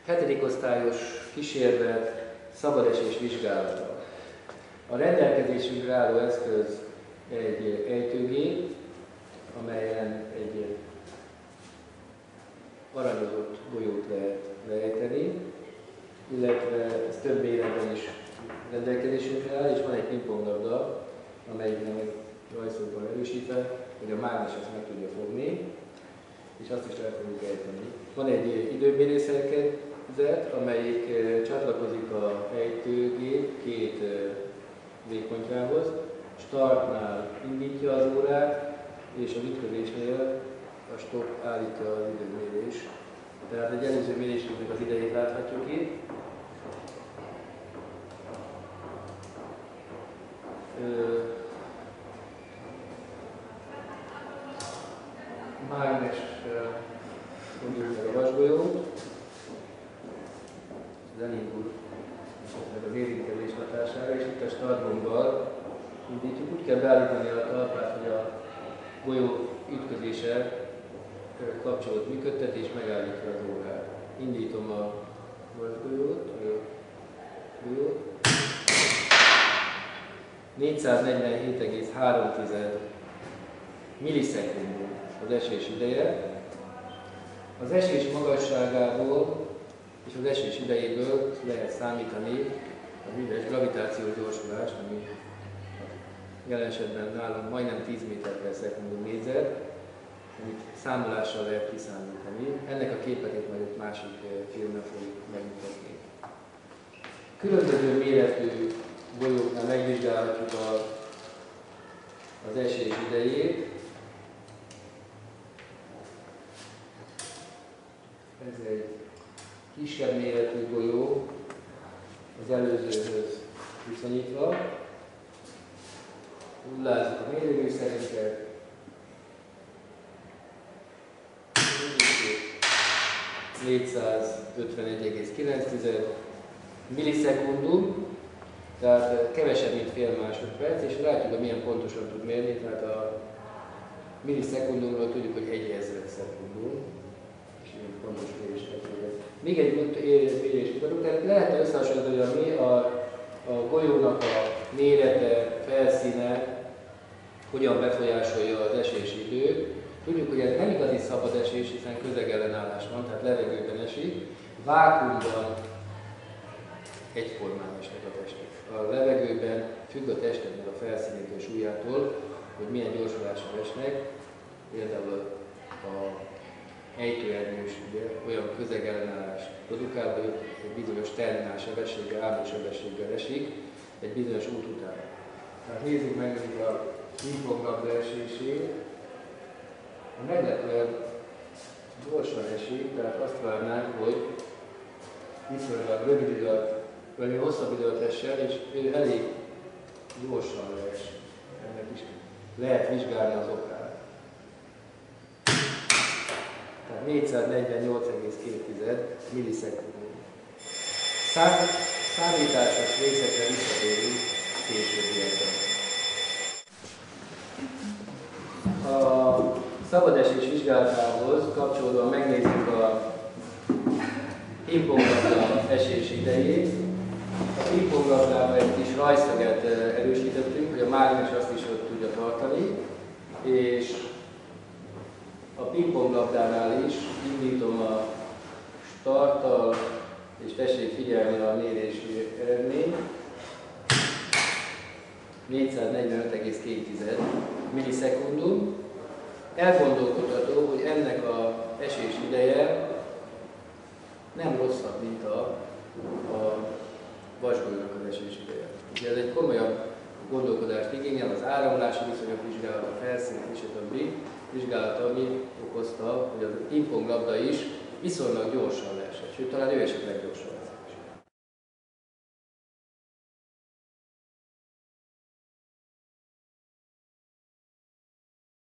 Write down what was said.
7. osztályos kísérlet szabadesés vizsgálata. A rendelkezésünkre álló eszköz egy ejtőgép, amelyen egy aranyozott golyót lehet leejteni, illetve ez több méretben is rendelkezésünkre áll, és van egy pingponglabda, amelyiknek rajzokban erősítve, hogy a mágnes ezt meg tudja fogni, és azt is el tudjuk ejteni. Van egy időmérőszerkezet, amelyik csatlakozik a ejtőgép két végpontjához. Startnál indítja az órát, és az ütközésnél a stop állítja az időmérést. Tehát egy előző mérésünknek az idejét láthatjuk itt. Mágnessel mondjuk meg a vasgolyót, az elindul meg az érintkezés hatására, és itt a startgombbal indítjuk. Úgy kell beállítani a talpát, hogy a golyó ütközése kapcsolót működtet és megállítja az órát. Indítom a vasgolyót, 447,3 millisekundum az esés ideje. Az esés magasságából és az esés idejéből lehet számítani a műves gravitációs gyorsulást, ami jelen esetben nálunk majdnem 10 méter per szekundum négyzet, amit számolással lehet kiszámítani. Ennek a képet itt majd egy másik filmben fogjuk megmutatni. Különböző méretű golyóknál megvizsgálhatjuk az esés idejét. Ez egy kisebb méretű golyó az előzőhöz viszonyítva. Nullázzuk a mérőműszerünket. 451,9 millisekundum, tehát kevesebb, mint fél másodperc, és látjuk, hogy milyen pontosan tud mérni, tehát a millisekundumról tudjuk, hogy 1/1000 szekundum, és ilyen pontos méréseket végez. Még egy mérést mutatunk, tehát lehet összehasonlítani, hogy a golyónak a mérete, felszíne hogyan befolyásolja az esési időt. Tudjuk, hogy ez nem igazi szabad esés, hiszen közegellenállás van, tehát levegőben esik. Vákuumban egyformán esnek a testek. A levegőben függ a testeknek a felszínétől, súlyától, hogy milyen gyorsulással esnek. Például a ejtőernyős olyan közegellenállás produkál, hogy egy bizonyos terminál sebességgel, állandó sebességgel esik egy bizonyos út után. Tehát nézzük meg a pingponglabda esését. Meglepően gyorsan esik, tehát azt várnánk, hogy viszonylag rövid idő alatt, vagy hosszabb idő alatt essen, és ő elég gyorsan lees. Ennek is lehet vizsgálni az okát. Tehát 448,2 millisekundum. Számításos részekre visszatérünk későbbiekben. A szabadesés vizsgálatához kapcsolódóan megnézzük a pingponglabda esés idejét. A pingponglabdában egy kis rajzszöget erősítettünk, hogy a mágnes azt is ott tudja tartani, és a pingponglabdánál is indítom a starttal, és tessék figyelni a mérési eredményt. 445,2 millisekundum. Elgondolkodható, hogy ennek az esés ideje nem rosszabb, mint a vasgolyónak az esés ideje. Ugye ez egy komolyabb gondolkodást igényel, az áramlási viszonyok vizsgálata, a felszín és a többi vizsgálata, ami okozta, hogy a pingponglabda is viszonylag gyorsan leesett, sőt talán ő esetleg gyorsan.